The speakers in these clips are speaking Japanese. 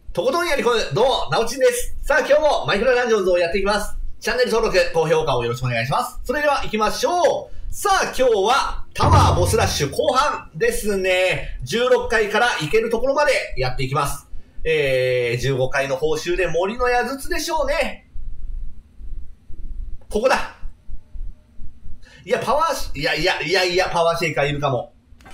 とことんやり込む、どうも、なおちんです。さあ、今日もマイクラダンジョンズをやっていきます。チャンネル登録、高評価をよろしくお願いします。それでは行きましょう。さあ、今日はタワーボスラッシュ後半ですね。16回から行けるところまでやっていきます。15回の報酬で森の矢筒でしょうね。ここだ。いや、パワー、いや、パワーシェイカーいるかも。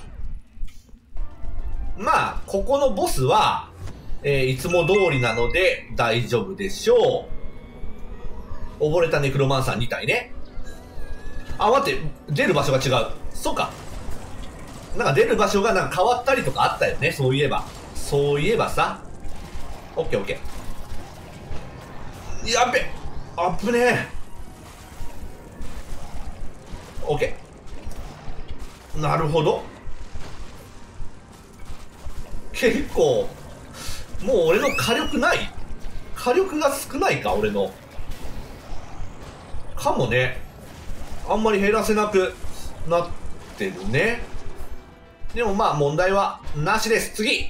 まあ、ここのボスは、いつも通りなので大丈夫でしょう。溺れたネクロマンサー2体ね。あ、待って、出る場所が違う。そうか。なんか出る場所がなんか変わったりとかあったよね、そういえば。そういえばさ。オッケーオッケー。やっべあっぶねえ。オッケー。なるほど。結構、もう俺の火力ない？火力が少ないか、俺の。かもね。あんまり減らせなくなってるね。でもまあ問題はなしです。次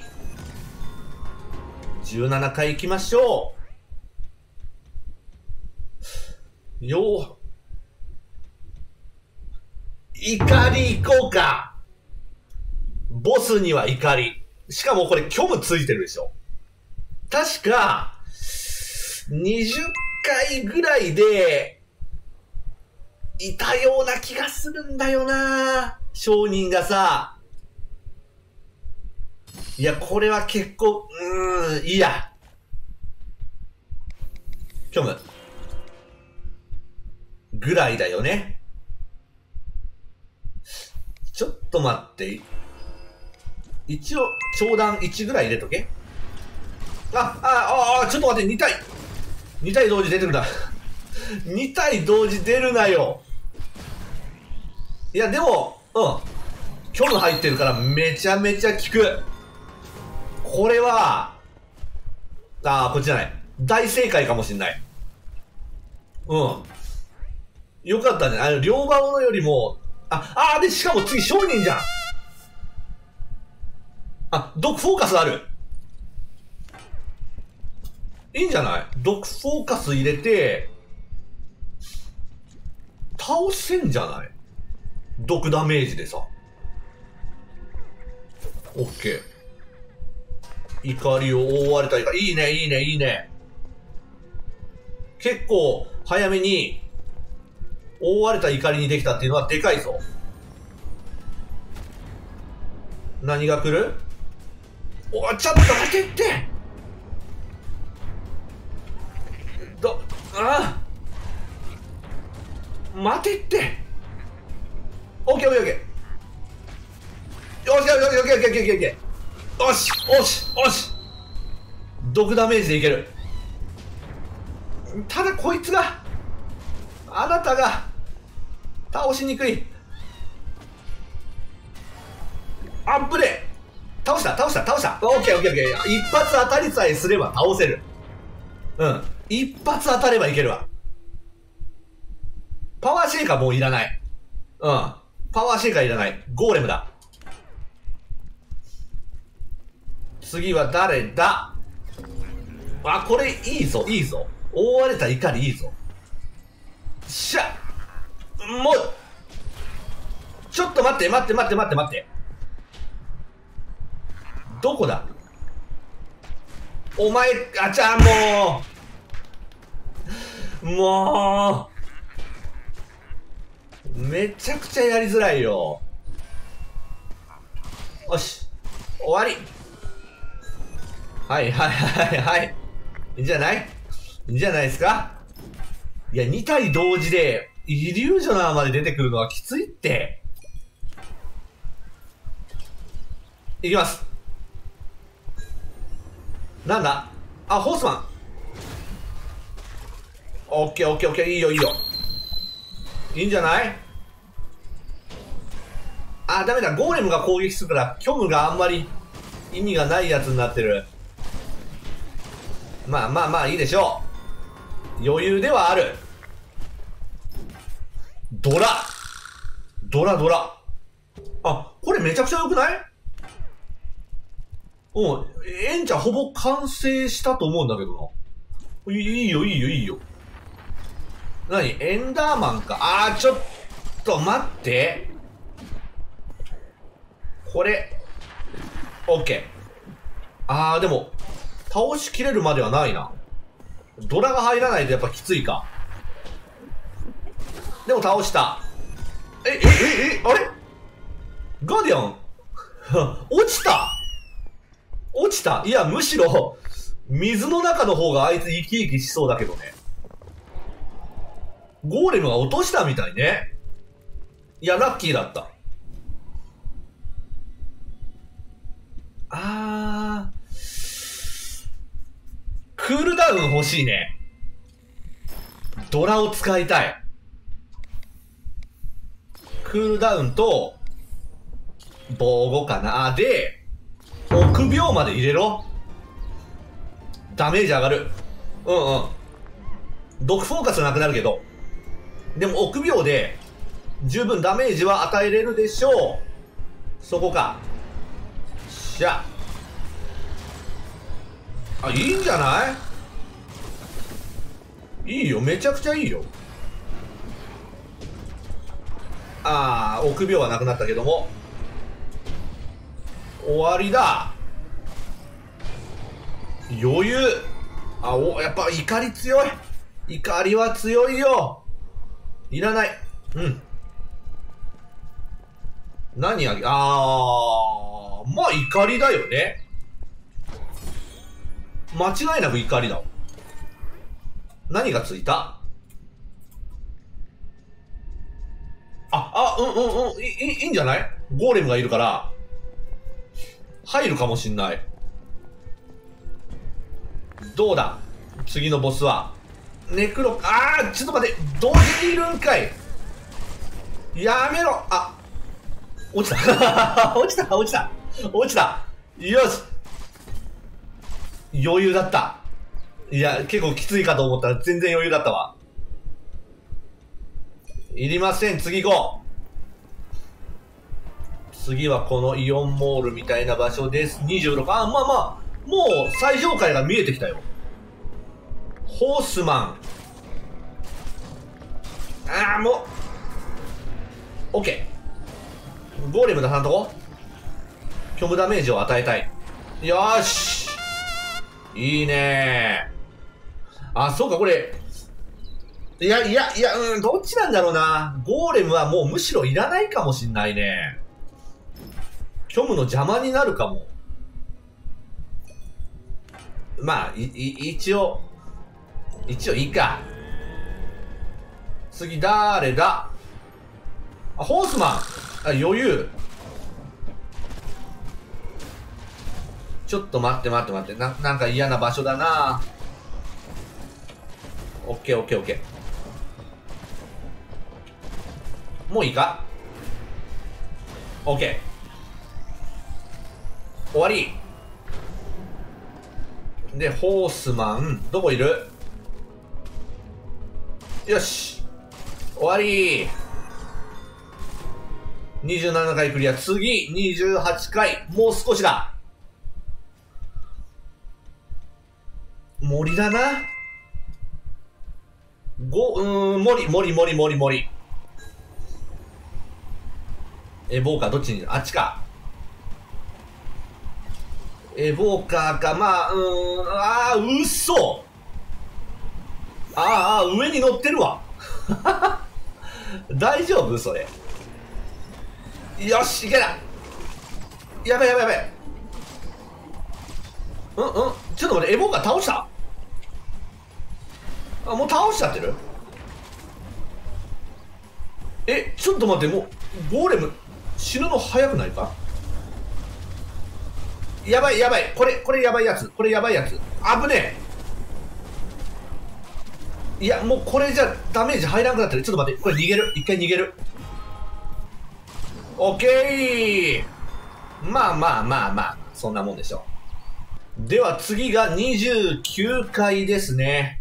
17回行きましょう。よう。怒り行こうか。ボスには怒り。しかもこれ虚無ついてるでしょ。確か、20回ぐらいで、いたような気がするんだよな商人がさ。いや、これは結構、いいや。虚無。ぐらいだよね。ちょっと待って。一応、長弾1ぐらい入れとけ。ちょっと待って、2体。2体同時出てくるな。2体同時出るなよ。いや、でも、虚無入ってるからめちゃめちゃ効く。これは、こっちじゃない。大正解かもしんない。よかったね。両刃物よりも、で、しかも次商人じゃん。毒フォーカスある。いいんじゃない？毒フォーカス入れて、倒せんじゃない？毒ダメージでさ。オッケー。怒りを覆われた怒り。いいね、いいね、いいね。結構、早めに、覆われた怒りにできたっていうのはでかいぞ。何が来る？ちょっと待てって！待てって。オッケーオッケーオッケー。よしよしよしよしよしよしよしよしよしよし。毒ダメージでいける。ただこいつが、あなたが倒しにくい。アップで倒した倒した倒した。オッケーオッケーオッケー。一発当たりさえすれば倒せる。一発当たればいけるわ。パワーシェイカーもういらない。パワーシェイカーいらない。ゴーレムだ。次は誰だ？これいいぞ、いいぞ。覆われた怒りいいぞ。しゃ！もう、ちょっと待って、待って、待って、待って、待って。どこだ？お前、もう、めちゃくちゃやりづらいよ。よし、終わり。はいはいはいはい。いいんじゃない？いいんじゃないですか？いや、2体同時で、イリュージョナーまで出てくるのはきついって。いきます。なんだ？ホースマン。オッケーオッケーオッケー、いいよいいよ。いいんじゃない？ダメだ。ゴーレムが攻撃するから、虚無があんまり意味がないやつになってる。まあまあまあいいでしょう。余裕ではある。ドラ。これめちゃくちゃ良くない？ うん、エンチャほぼ完成したと思うんだけどな。いいよ、いいよ、いいよ。何エンダーマンか。ちょっと待って。これ、オッケー。でも、倒しきれるまではないな。ドラが入らないとやっぱきついか。でも倒した。あれガーディアン落ちた落ちた。いや、むしろ、水の中の方があいつ生き生きしそうだけどね。ゴーレムが落としたみたいね。いや、ラッキーだった。クールダウン欲しいね。ドラを使いたい。クールダウンと、防護かな。で、臆病まで入れろ。ダメージ上がる。毒フォーカスなくなるけど。でも臆病で、十分ダメージは与えれるでしょう。そこか。しゃ。いいんじゃない？いいよ、めちゃくちゃいいよ。臆病はなくなったけども。終わりだ。余裕。やっぱ怒り強い。怒りは強いよ。いらない。何まあ怒りだよね。間違いなく怒りだわ。何がついた？いいんじゃない？ゴーレムがいるから、入るかもしんない。どうだ？次のボスは。ネクロ、ちょっと待って、同時にいるんかい。やめろ。落ちた。落ちた。よし。余裕だった。いや、結構きついかと思ったら全然余裕だったわ。いりません、次行こう。次はこのイオンモールみたいな場所です。26。もう最上階が見えてきたよ。ホースマン。もう。オッケー。ゴーレム出さんとこ。虚無ダメージを与えたい。よーし。いいねー。そうか、これ。いや、どっちなんだろうな。ゴーレムはもうむしろいらないかもしんないね。虚無の邪魔になるかも。まあ、一応いいか。次、誰だ？ホースマン。余裕。ちょっと待って。なんか嫌な場所だな。オッケー。もういいか？オッケー。終わり。で、ホースマン、どこいる？よし。終わり。27回クリア。次、28回。もう少しだ。森だな。森。エボーカーどっちにいる？あっちか。エボーカーか、嘘。上に乗ってるわ。大丈夫それ。よし、いけた。やべ。ちょっと待って、エボーカー倒した？もう倒しちゃってる？ちょっと待って、もう、ゴーレム、死ぬの早くないか？やばい。これやばいやつ。危ねえ。いや、もうこれじゃダメージ入らなくなってる。ちょっと待って、これ逃げる。一回逃げる。オッケー。まあ、そんなもんでしょう。では次が29回ですね。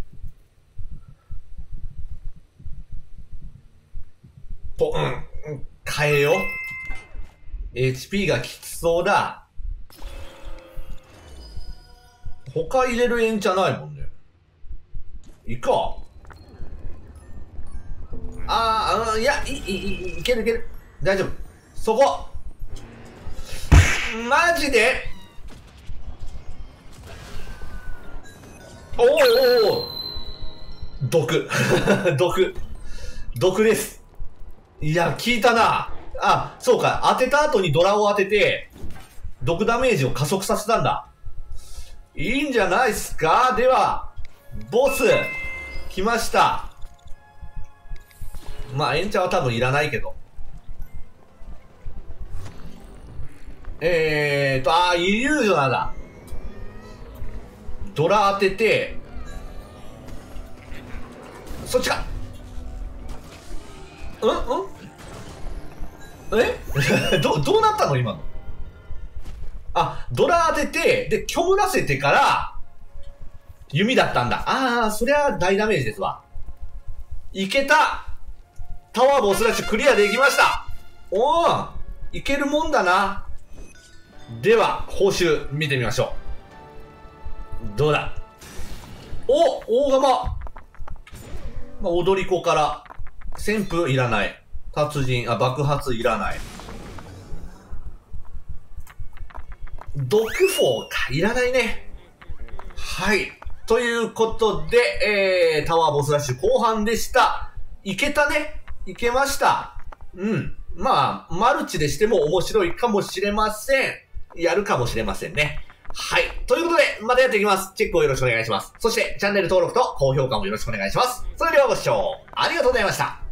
変えよう。HP がきつそうだ。 他入れる縁じゃないもんね。いいか。いや、いけるいける。大丈夫。そこ。マジでおおおお毒。毒です。いや、効いたな。あ、そうか。当てた後にドラを当てて、毒ダメージを加速させたんだ。いいんじゃないっすか。では、ボス、来ました。まあ、エンチャは多分いらないけど。イリュージョナーだ。ドラ当てて、そっちか。どうなったの今の。あ、ドラ当てて、で、虚無らせてから、弓だったんだ。そりゃ大ダメージですわ。いけた。タワーボスラッシュクリアできました。おー、いけるもんだな。では、報酬見てみましょう。どうだ。大釜。まあ、踊り子から、旋風いらない。達人、爆発いらない。毒フォーか、いらないね。はい。ということで、タワーボスラッシュ後半でした。いけたね。いけました。うん。まあ、マルチでしても面白いかもしれません。やるかもしれませんね。はい。ということで、またやっていきます。チェックをよろしくお願いします。そして、チャンネル登録と高評価もよろしくお願いします。それではご視聴ありがとうございました。